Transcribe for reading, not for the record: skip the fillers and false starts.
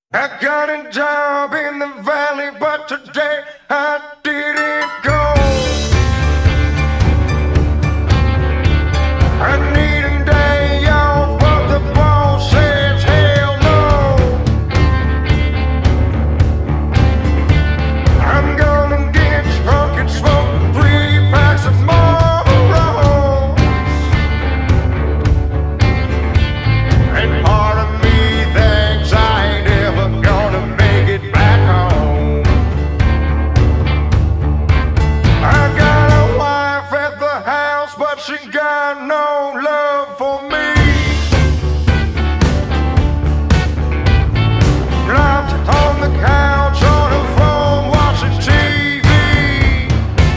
I got a job in the valley, but today I didn't go. I need a day off, but the boss says hell no. I'm gonna get drunk and smoke 3 packs of Marlboros. And part of me thinks I ain't ever gonna make it back home. I got a wife at the house, but she got no love for me.